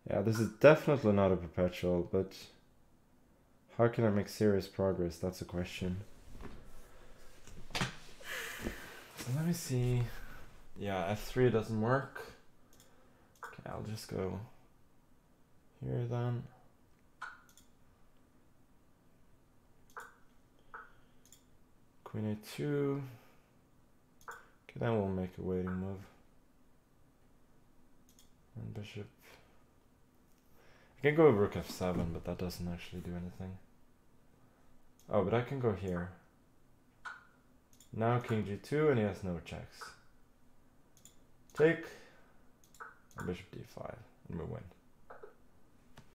Yeah, this is definitely not a perpetual, but how can I make serious progress? That's a question. So let me see. Yeah, f3 doesn't work. Okay, I'll just go here then. Queen a2. Okay, then we'll make a waiting move. And bishop. I can go rook f7, but that doesn't actually do anything. Oh, but I can go here. Now king g2, and he has no checks. Take, and bishop d5, and we win.